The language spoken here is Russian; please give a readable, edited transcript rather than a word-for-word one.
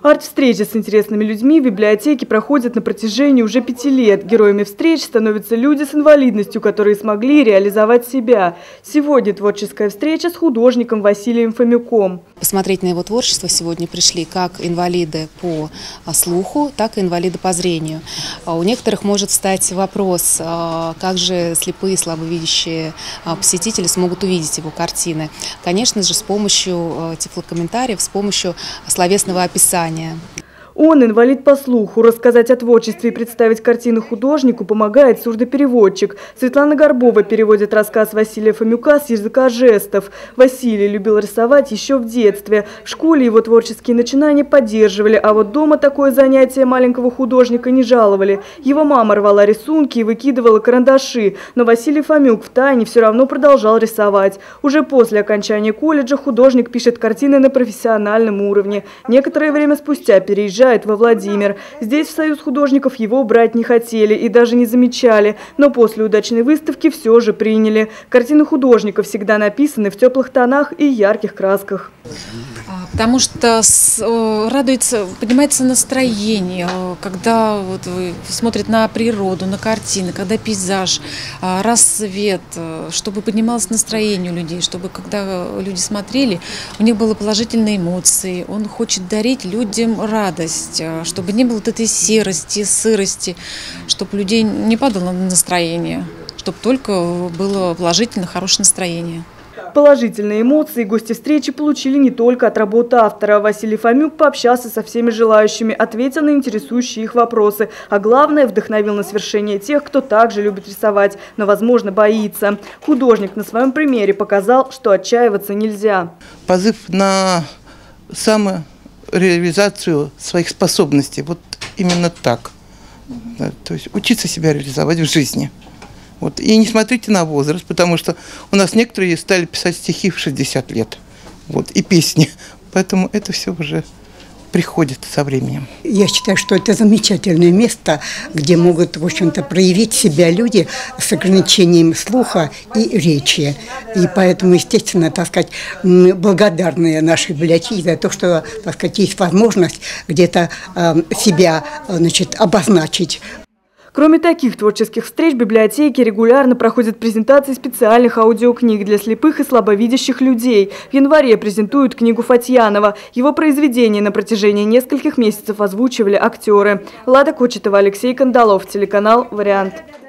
Арт-встречи с интересными людьми в библиотеке проходят на протяжении уже 5 лет. Героями встреч становятся люди с инвалидностью, которые смогли реализовать себя. Сегодня творческая встреча с художником Василием Фомюком. Посмотреть на его творчество сегодня пришли как инвалиды по слуху, так и инвалиды по зрению. У некоторых может встать вопрос, как же слепые, слабовидящие посетители смогут увидеть его картины. Конечно же, с помощью тифлокомментариев, с помощью словесного описания. Он инвалид по слуху. Рассказать о творчестве и представить картины художнику помогает сурдопереводчик. Светлана Горбова переводит рассказ Василия Фомюка с языка жестов. Василий любил рисовать еще в детстве. В школе его творческие начинания поддерживали, а вот дома такое занятие маленького художника не жаловали. Его мама рвала рисунки и выкидывала карандаши, но Василий Фомюк втайне все равно продолжал рисовать. Уже после окончания колледжа художник пишет картины на профессиональном уровне. Некоторое время спустя переезжает во Владимир. Здесь в Союз художников его брать не хотели и даже не замечали, но после удачной выставки все же приняли. Картины художника всегда написаны в теплых тонах и ярких красках. Потому что радуется, поднимается настроение, когда смотрят на природу, на картины, когда пейзаж, рассвет, чтобы поднималось настроение у людей, чтобы когда люди смотрели, у них были положительные эмоции. Он хочет дарить людям радость, чтобы не было вот этой серости, сырости, чтобы людей не падало настроение, чтобы только было положительно, хорошее настроение. Положительные эмоции гости встречи получили не только от работы автора. Василий Фомюк пообщался со всеми желающими, ответил на интересующие их вопросы. А главное, вдохновил на свершение тех, кто также любит рисовать, но, возможно, боится. Художник на своем примере показал, что отчаиваться нельзя. Позыв на самореализацию своих способностей. Вот именно так. Да, то есть учиться себя реализовать в жизни. Вот. И не смотрите на возраст, потому что у нас некоторые стали писать стихи в 60 лет. Вот, и песни. Поэтому это все уже приходит со временем. Я считаю, что это замечательное место, где могут, в общем-то, проявить себя люди с ограничением слуха и речи. И поэтому, естественно, так сказать, благодарны нашей библиотеке за то, что, так сказать, есть возможность где-то себя, значит, обозначить. Кроме таких творческих встреч, в библиотеке регулярно проходят презентации специальных аудиокниг для слепых и слабовидящих людей. В январе презентуют книгу Фатьянова. Его произведение на протяжении нескольких месяцев озвучивали актеры. Лада Кочетова, Алексей Кандалов, телеканал «Вариант».